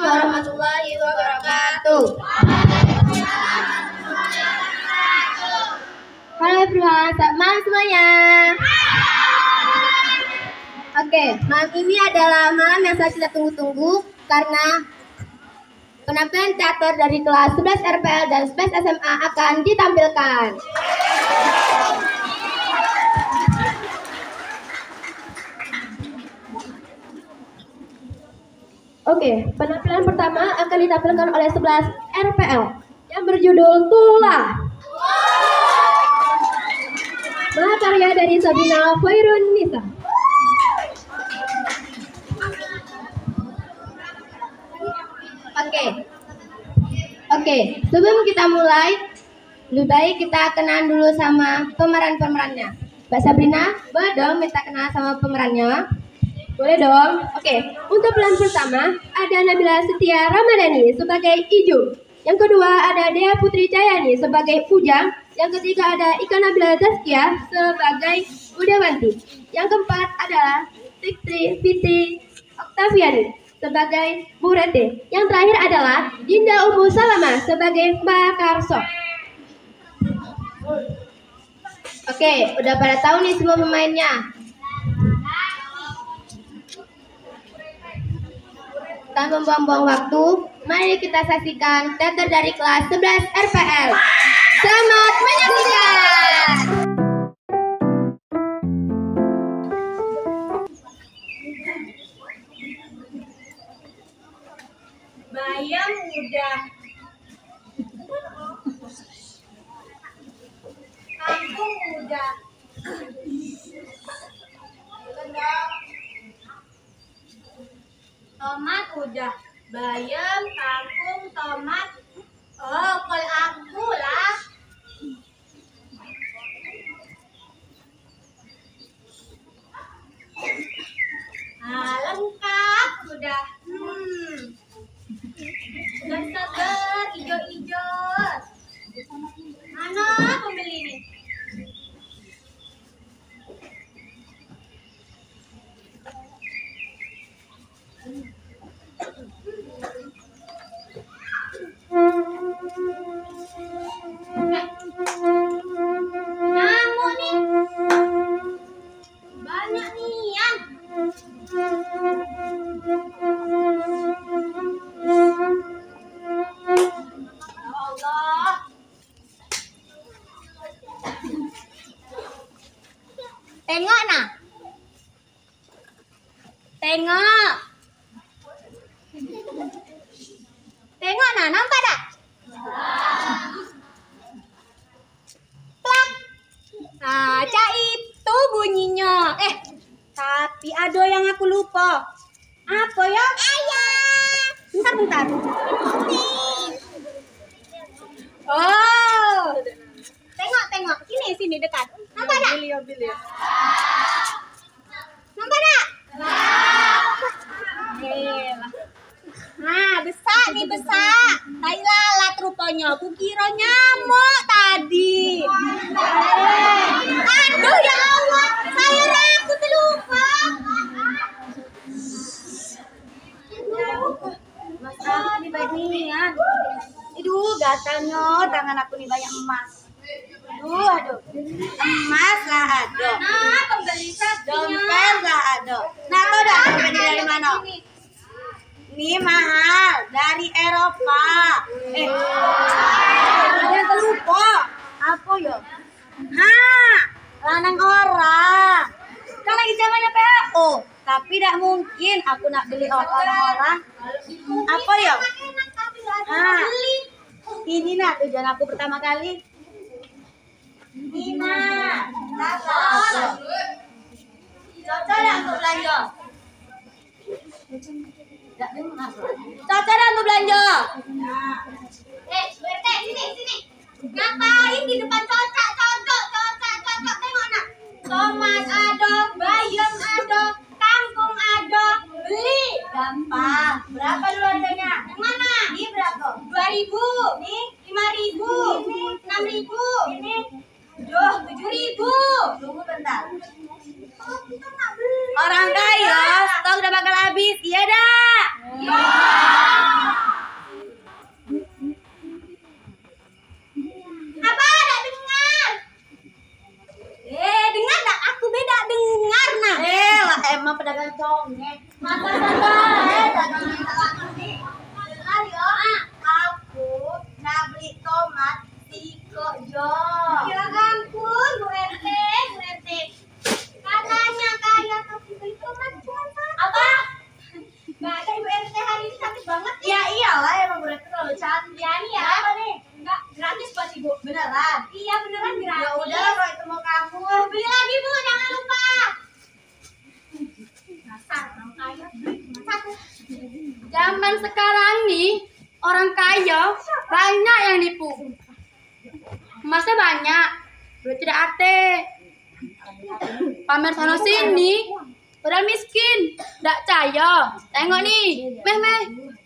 warahmatullahi wabarakatuh. Halo everyone, selamat malam semuanya. Oke, malam ini adalah malam yang sangat kita tunggu-tunggu karena penampilan teater dari kelas 11 RPL dan Space SMA akan ditampilkan. Oke, penampilan pertama akan ditampilkan oleh 11 RPL yang berjudul Tula. Mahakarya dari Sabina Khairun Nisa. Oke, sebelum kita mulai, lebih baik kita kenalan dulu sama pemeran-pemerannya. Mbak Sabrina, boleh dong minta kenalan sama pemerannya? Boleh dong. Oke, untuk peran pertama ada Nabila Setia Ramadhani sebagai Ijuk. Yang kedua ada Dea Putri Cayani sebagai Ujang. Yang ketiga ada Ika Nabila Zaskia sebagai Udawanti. Yang keempat adalah Fitri Oktaviani sebagai Bu Rete. Yang terakhir adalah Dinda Umu Salama sebagai Mbak Karso. Oke, udah pada tahu nih semua pemainnya. Tanpa membuang-buang waktu, mari kita saksikan teater dari kelas 11 RPL. Selamat menyaksikan. Bayam udah, kampung udah, tomat udah, bayam, kangkung, tomat. Oh, kalau aku lah. Lengkap udah. Udah segar, hijau-hijau. Mana pembeli ini? Nyamuk nih. Banyak nian. Tengok nah. Tengok. Tengok nah, nampak tak? Plak. Nah, cak itu bunyinya. Tapi ada yang aku lupa. Apa ya? Ayam. Bentar. Oh. Tengok. Sini dekat. Nampak tak? Nampak tak? Nah, besar. Tai lalat rupanya. Aku kira nyamuk tadi. Aduh ya Allah, aku terlupa. Mas banyak nian. Aduh, gatalnya tangan aku nih banyak emas. Aduh. Emas lah ada. Nah, pembeli dompet lah ada. Nah, kau dah beli dari mana? Ini mahal dari Eropa. Jangan terlupa. Apa ya? Lanang orang. Kan lagi zamannya PO. Tapi tidak mungkin aku nak beli orang. Apa ya? Ini nah tujuan aku pertama kali. Ini nah. Cocok ya untuk belanja? Cocok untuk belanja. Berte, sini. Ngapain di depan cocok. Tengok nak. Tomat ada, bayam ada, kangkung ada. Beli. Gampang. Berapa dulu harganya? Yang mana? Ini berapa? 2.000. Ini 5.000. Ini 6.000. Ini 7.000. Tunggu bentar. Orang kaya stok udah bakal habis, iya dah. Apa? Nggak dengar? Dengar nggak? Aku beda dengar nah. Lah emang pedagang congeng. Masa dagangnya tak ngerti. Dengar ya. Aku nak beli tomat di Kojo. Ya ampun, Bu RT, Bu RT. Katanya kaya tapi beli tomat cuma satu. Apa? Nggak ada Ibu RT hari ini cantik banget. Ya iyalah emang Bu RT terlalu cantik. Ya nih ya. Apa nih? Enggak gratis buat Ibu. Beneran? Iya beneran gratis. Ya udah kalau itu mau kamu. Beli lagi Bu, jangan lupa. Dasar orang kaya beli cuma satu. Zaman sekarang nih orang kaya banyak yang nipu. Emasnya banyak, duit tidak ate. Pamer sana sini, padahal miskin, tidak caya. Tengok nih, meh.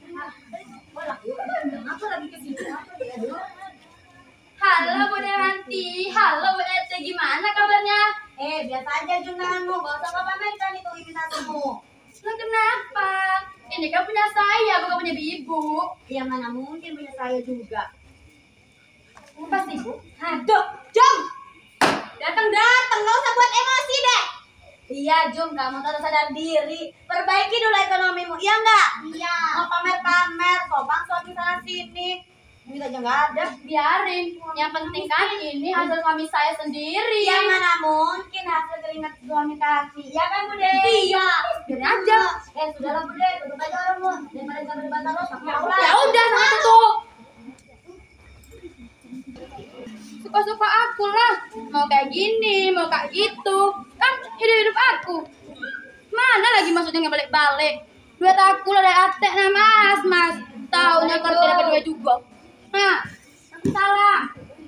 Halo Bu Dewanti, halo Bu RT, gimana kabarnya? Biasa aja junanmu, gak usah kau pamerkan itu imitasimu. Lah kenapa? Ini kan punya saya, bukan punya ibu. Ya mana mungkin punya saya juga. Pasti Bu. Aduh, Jom! Datang, gak usah buat emosi deh. Iya, Jom, kamu harus sadar diri. Perbaiki dulu ekonomimu, iya enggak? Iya. Mau pamer-pamer, sopan suami sana sini. Duit aja nggak ada. Biarin, yang penting kan ini hasil suami saya sendiri. Ya mana mungkin hasil keringat suami kaki. Ya kan, Bude? Iya, biarin aja. Sudahlah, Bude, tutup aja orangmu. Daripada kita berbantah terus, Ya udah, sama tutup. Suka-suka aku lah, mau kayak gini, mau kayak gitu, kan hidup aku. Mana lagi maksudnya nggak balik-balik? Duit aku lah dari atek nah mas, taunya kalau tidak berdua juga. Nah, salah.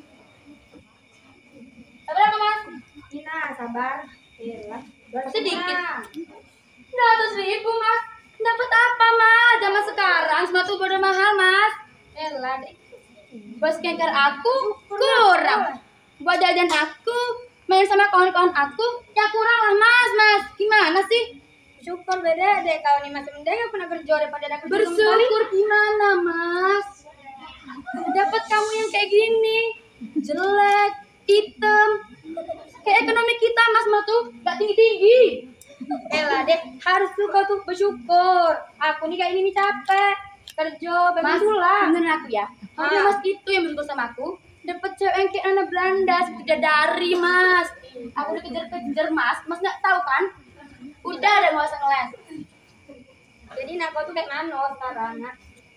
Berapa mas? Ina, sabar. Sedikit. 100.000 mas. Dapat apa mas? Zaman sekarang sepatu udah mahal mas. Elah, Buat skincare aku kurang. Buat jajan aku, main sama kawan-kawan aku, ya kurang lah mas. Gimana sih? syukur beda deh kau nih masih mending gak pernah berjuang daripada aku Bersyukur gimana mas? Dapat kamu yang kayak gini, jelek, hitam. Kayak ekonomi kita mas mah tuh gak tinggi-tinggi. Elah deh, harus tuh kau tuh bersyukur. Aku nih kayak ini capek kerja, Mas, tulang. beneran aku ya. Kalau mas itu yang bersyukur sama aku, dapat cewek yang kayak anak Belanda, bidadari mas. Aku dikejar-kejar mas nggak tahu kan? Udah ada nggak usah ngeles. Jadi nak kau tuh kayak mana sekarang? Nak?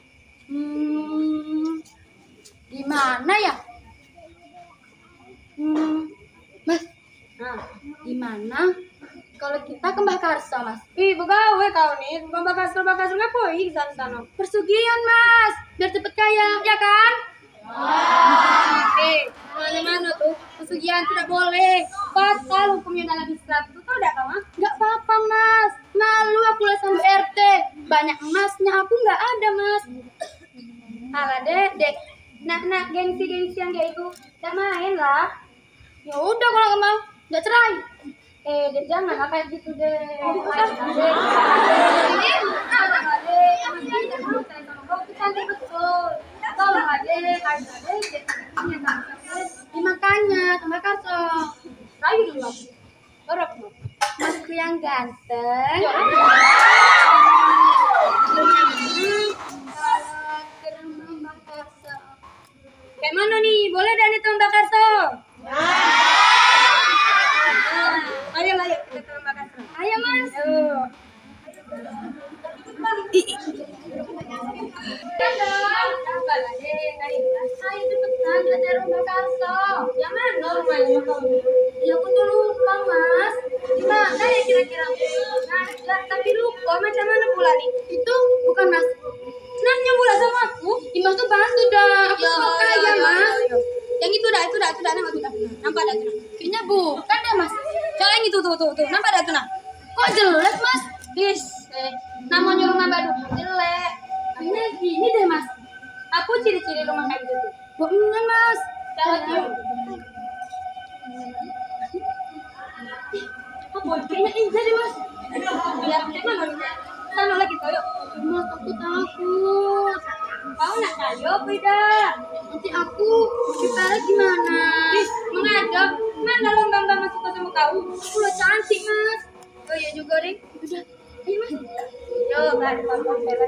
Gimana ya? Mas, gimana kalau kita ke Mbah Karso, Mas? Ih, begawe kau nih, bukan bakasur ngapain di sana? Persugihan, Mas, biar cepet kaya, ya kan? Mana tuh? Pesugihan tidak boleh. Pasal hukumnya dalam Islam itu tahu enggak kamu? Nggak apa-apa, Mas. Malu aku lihat sama RT. Banyak emasnya, aku nggak ada, Mas. Alah dek. Nak gengsi yang kayak itu, tak main lah. Ya udah kalau nggak mau, nggak cerai. Dek jangan lah kayak gitu deh. Cantik betul. Tolong adek, Makanya, Mbah Karso. Kayu dulu. Berapa? Masku yang ganteng. Kayak mana nih? Boleh dah nih Mbak Karso? Ayo kita ke Mbak Karso. Ayo, Mas. Ayo cepetan, kita rumah Karso. Yang mana rumahnya kamu? Ya aku tuh lupa, Mas. Gimana ya kira-kira? Nah, tapi lupa macam mana pula nih? Itu bukan Mas. Nanya pula sama aku. Mas tuh bantu dah. Aku tuh kaya, Mas. Yang itu dah, nama tuh dah. Nampak dah tuh. Kayaknya bukan deh, Mas. Coba yang itu tuh. Nampak dah tuh nah. Kok jelek, Mas? Bis, namanya rumah baru jelek. Ini gini deh, Mas. Aku ciri-ciri rumah kayak gitu. Bukan, Mas. Jangan yuk. kayaknya injak deh mas. Lihat mana? Sana lagi toyo. Mas, aku takut. Kau nak tayo tidak? Nanti aku dipelek gimana? Ih, mengadap. Mana lomba masuk ke sama kau? Aku lo cantik, Mas. Oh iya juga deh. Udah, ayo Mas. Yo, nggak ada lomba pelek.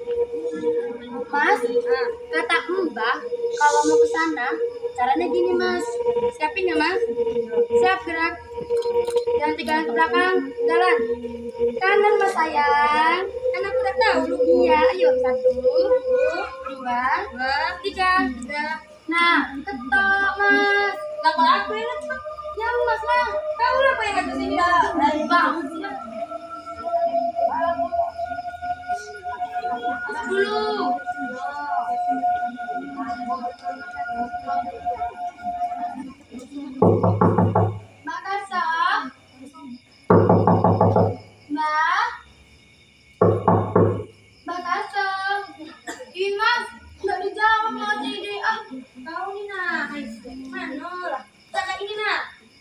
Mas, kata Mbak, kalau mau ke sana, caranya gini Mas. Siapin ya Mas. Siap gerak. Jangan tinggal ke belakang, jalan. Kanan Mas sayang. Kan aku udah tahu lu. Iya, ayo 1, 2, 3. Nah, ketok Mas. Lah kalau aku yang ngetok. Ya Mas lah. Kau apa yang ngetok sini dah? Bang. Dulu. Makassar. Mbak. Makassar. Ih Mas, nggak dijawab mau jadi Kau ni nak. Mana lah? Sana ini nak.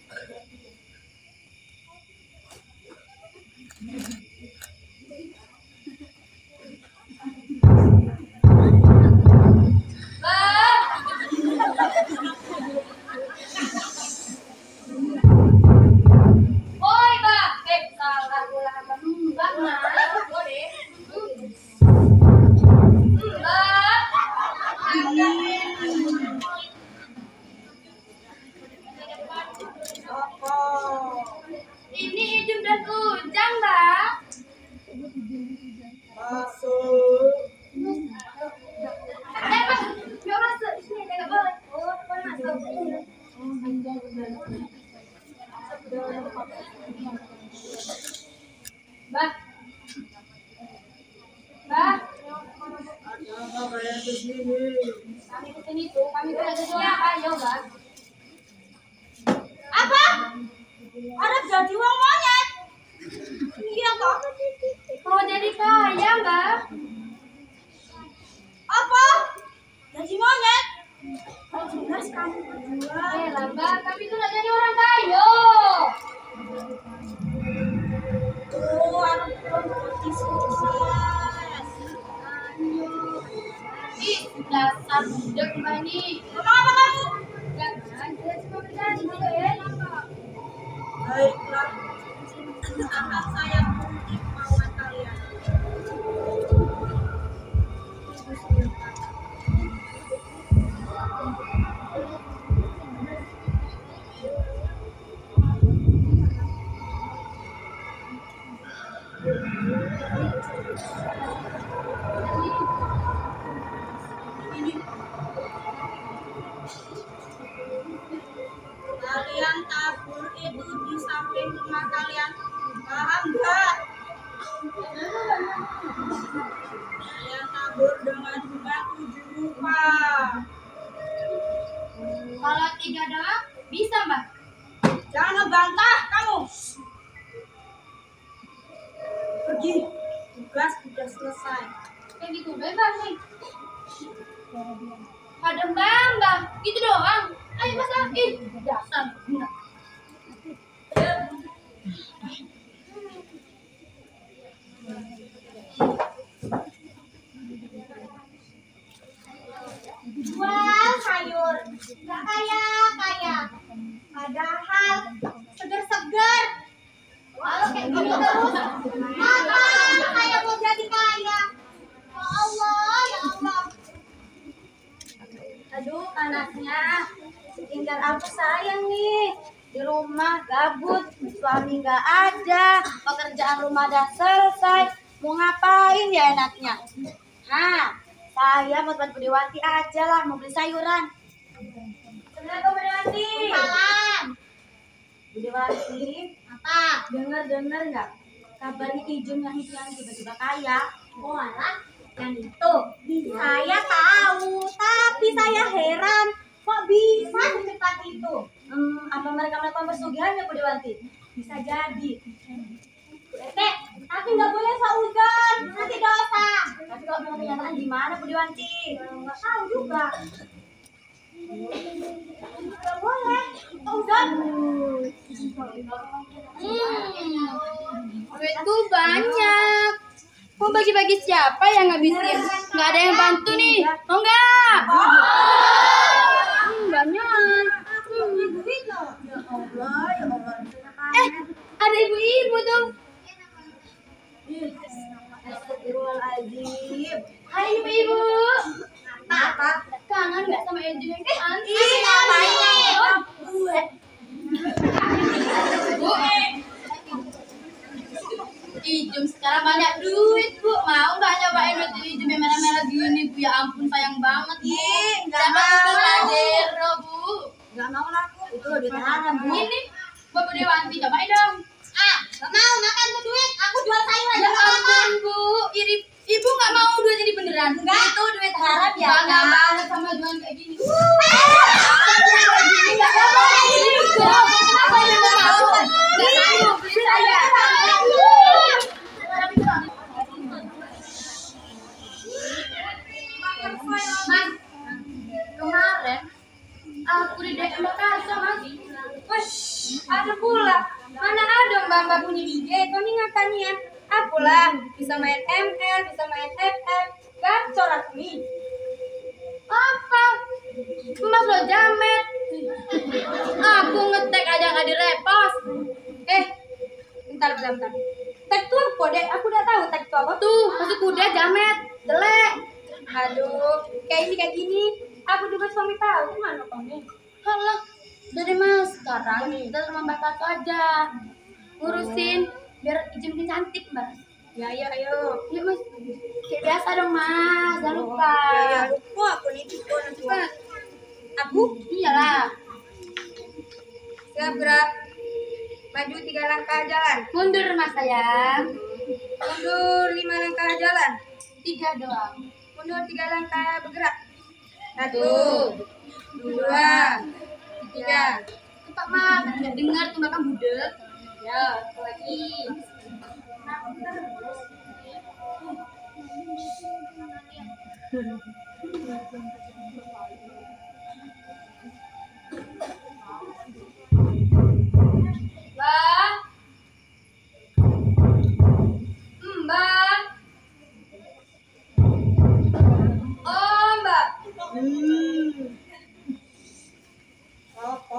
Oi, Bang. Salah bola apa? Mbak Mas. Boleh. Ini Ijum dan Ujang, Mbak. Masuk. Mas, nggak masuk. Sini, nggak boleh. Oh, kau masuk. Mbak. Mbak. Ada apa kalian kesini? Kami kesini tuh, kami tuh lagi jual ayo, Mbak. Apa? Ada jadi uang monyet. Iya toh? Mau jadi kaya, Mbak. Apa? Jadi monyet? Jelas kamu berdua. Lah, Mbak, kami tuh nggak jadi orang kaya. Oh, anak perempuan sukses. Ih, dasar budak Mbak nih. Ngomong apa kamu? Jangan, dia cuma bercanda juga ya. Baiklah, akan saya mungkin kemauan kalian. Kalian tabur itu di samping rumah kalian, paham nggak? Kalian tabur dengan jumlah 7 rupa. Kalau 3 doang, bisa, Mbak. Jangan ngebantah kamu. Pergi, tugas sudah selesai. Kayak gitu, bebas nih. Ada Mbak, gitu doang. Ayo Mas, ih, dasar budak. Jual sayur. Nggak kaya. Padahal seger-seger. Kalau kayak gitu terus, Mama, saya mau jadi kaya. Ya Allah, ya Allah. Aduh, panasnya. Tinggal aku sayang nih. Di rumah gabut, suami nggak ada, pekerjaan rumah udah selesai. Mau ngapain ya enaknya? Nah, saya mau bantu Dewanti aja lah, mau beli sayuran. Assalamualaikum Bu Dewanti. salam. Bu Dewanti, Apa? dengar nggak? Kabarnya Ijum yang itu yang tiba-tiba kaya. Oh, alah. Yang itu saya tahu, tapi saya heran kok bisa secepat itu. Apa mereka melakukan pesugihan ya Bu Dewanti? Bisa jadi. Bu Ete, tapi nggak boleh sauzon, nanti dosa. Tapi kalau memang kenyataan gimana Bu Dewanti? Nggak tahu juga. Nggak boleh sauzon. Duitku banyak. Mau bagi-bagi siapa yang ngabisin? Nggak ada yang bantu nih. Mau nggak? Banyak. Ada ibu-ibu tuh. Astagfirullahaladzim. Hai ibu-ibu. Apa? Kangen nggak sama Ejun yang cantik? Ih, ngapain nih? Bu, Ijum sekarang banyak duit bu, mau nggak nyobain baju Ijum yang merah-merah gini bu? Ya ampun sayang banget bu. Nggak Siapa mau. tuh Pajero bu? Nggak mau lah aku. Itu duit haram bu. Ini Bapak Dewanti cobain dong. Nggak mau makan tuh duit. Aku jual sayur Ya aja. ampun bu, ibu nggak mau duit ini beneran? Enggak. Itu duit haram ya. Bangga Kak. banget sama jualan kayak gini. Nggak mau ini bu. Kenapa ini nggak mau? Nggak mau beli saya. Mas, kemarin aku di DM Makassar mas. Wes, ada pula. Mana ada mbak-mbak punya IG, kami ngakanian. Akulah bisa main ML, bisa main FF. Gacor aku nih. Apa? Mas lo jamet. Aku ngetek aja nggak direpost. Bentar. Tag tuh apa deh? Aku udah tahu tag tuh apa. Tuh, masuk kuda jamet, jelek. Aduh, kayak gini. Aku juga suami tahu gimana kau nih. Halah, dari mas sekarang kita sama Mbak Tato aja ngurusin biar Ijin makin cantik mbak. Ya, ayo. Yuk mas, kayak biasa dong mas, jangan lupa. Ya, lupa aku nih tipe nanti. Aku Iyalah, siap gerak. Maju 3 langkah jalan. mundur mas sayang. Mundur 5 langkah jalan. 3 doang. Mundur 3 langkah bergerak. 1, Tuh, 2, 3. cepat mas, nggak dengar tuh makan budek. Ya, lagi. Mbak. Mbak. Oh, Mbak. Apa?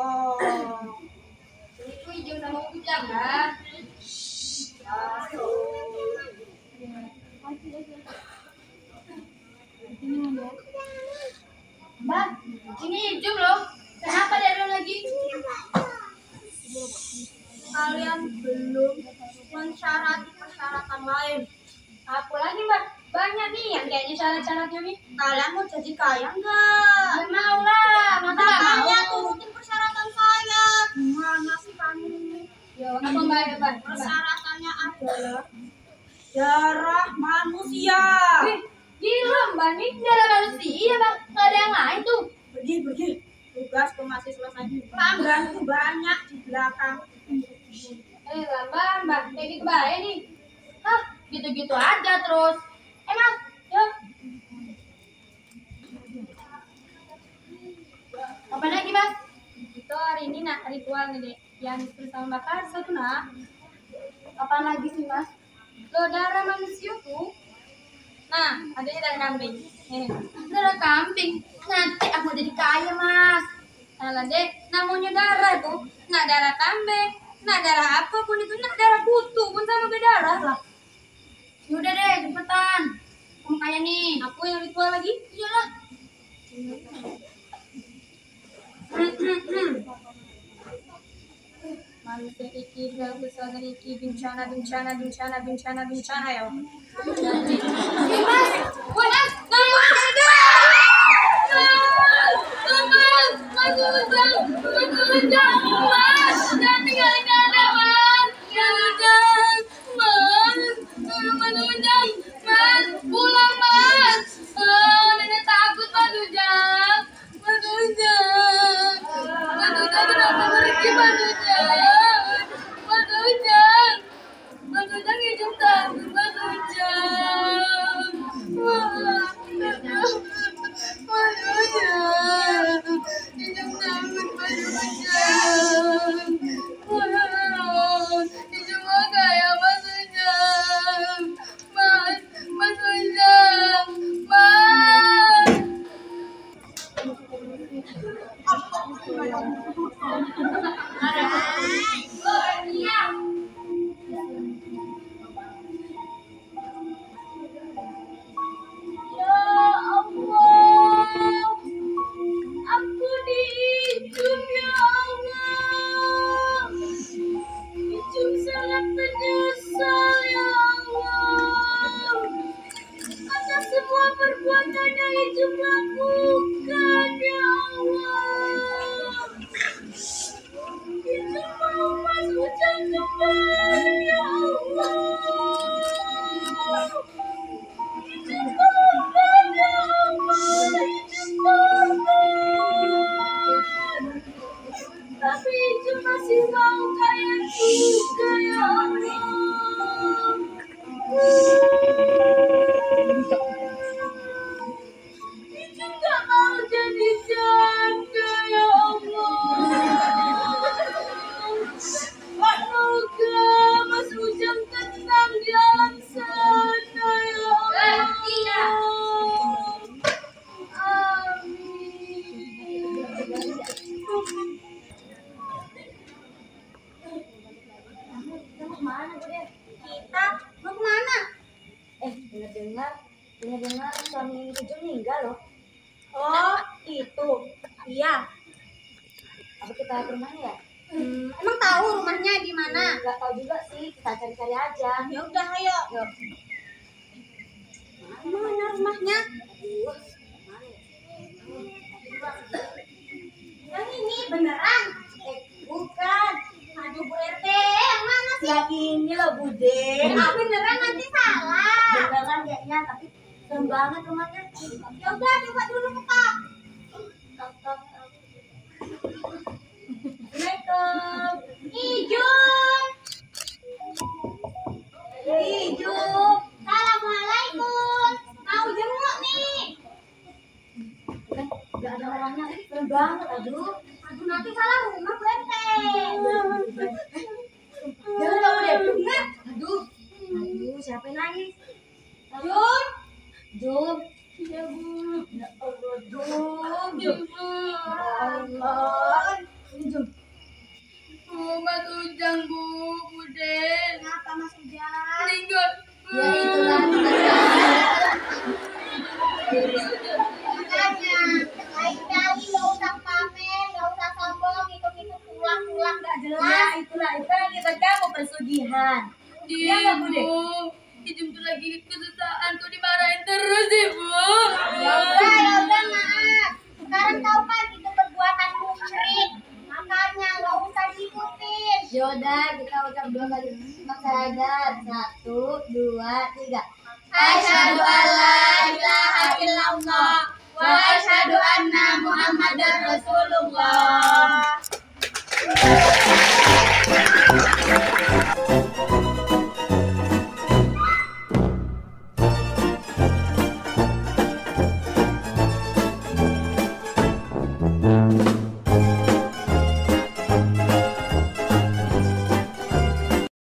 Itu hijau sama ujang, Mbak. Mbak, ini hijau loh. Kenapa dia belum lagi? Kalian belum mensyarati persyaratan lain. Apa lagi, Mbak? Banyak nih yang kayaknya syarat-syaratnya nih. Kalian mau jadi kaya enggak? Nggak mau lah, masa nggak Makanya mau? turutin persyaratan saya. Gimana sih kamu? Ya, apa Mbak? Persyaratannya adalah darah manusia. Gila mbak, ini darah manusia bang, nggak ada yang lain tuh. Pergi. Tugas masih selesai. Pelanggan itu banyak di belakang. Mbak, kayak gitu baik nih. Hah, gitu-gitu aja terus. Mas, yuk. Apa lagi mas? Itu hari ini nak ritual nih dek. Yang bersama bakar satu nak. Apa lagi sih mas? Lo darah manusia tuh. Nah, adanya darah kambing. Darah kambing. Nanti aku jadi kaya mas. Salah dek, namanya darah tuh. Nah darah kambing, nah darah apapun itu, nah darah kutu pun sama ke darah lah. Yaudah deh, cepetan. Kamu kaya nih. Aku yang ritual lagi? Iyalah. Manusia iki, besar iki, bencana ya. Ih mas, woi mas, mas, jangan tinggalin ada mas, mas, pulang mas, nenek takut mas Ujang, kenapa pergi mas Ujang, Ijum takut mas Ujang. Ampuni Ijum ya Allah. Ijum sangat menyesal ya Allah atas semua perbuatan yang Ijum lakukan ya Allah. Ijum mau Mas Ujang kembali ya Allah. Ijum mohon ya Allah. Ijum mohon. Tapi Ijum masih mau kaya juga ya Allah. Ijum gak mau jadi janda ya Allah. Semoga Mas Ujang tenang di alam sana ya Allah. Amin. Kita mau kemana? Dengar suami Ijum meninggal loh. Oh, itu. Iya. Apa kita ke rumahnya ya? Emang tahu rumahnya di mana? Nggak tahu juga sih, kita cari-cari aja. Ya udah, ayo. Yuk. Mana rumahnya? Yang ini beneran? Bukan. Aduh Bu RT, yang mana sih? Yang ini loh Bude. Beneran nanti salah. Beneran kayaknya, tapi serem banget rumahnya. Ya udah, coba dulu ketok. Assalamualaikum. Ijum. Ijum. Assalamualaikum. Mau jenguk nih. Gak ada orangnya, serem banget. Aduh. Aduh, nanti salah rumah Bu RT. Jangan kamu deh. Aduh. Aduh, siapa yang nangis? Jum. Jum. Ya Bu. Ya Allah, Jum. Jum. Allah. Ini Jum. Mas Ujang Bu, Bude. Kenapa Mas Ujang? Meninggal. Ya itulah. Makanya, lain kali nggak usah pamer, nggak usah sombong, ikut-ikut pulang-pulang nggak Ya jelas. itulah, itu kan kita mau pesugihan. Iya nggak Bude? Ijum tuh lagi kesusahan, kok dimarahin terus Ibu. Ya udah maaf. Sekarang tahu kan itu perbuatan musyrik. Makanya nggak usah diikutin. Yaudah, kita ucap 2 kali syahadat. 1, 2, 3. Asyhadu alla ilaha illallah wa asyhadu anna Muhammadar Rasulullah.